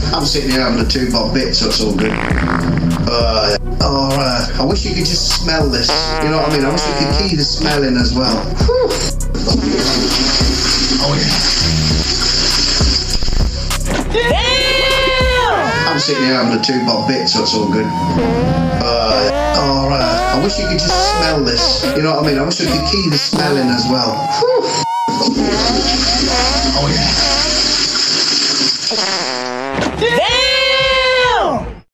I'm sitting here having a 2-bob bit, so it's all good. I wish you could just smell this. You know what I mean? I wish you could key the smell in as well. Whew. Oh yeah. Damn! I'm sitting here having a 2-bob bit, so it's all good. I wish you could just smell this. You know what I mean? I wish you could key the smell in as well. Whew. Oh yeah. Damn!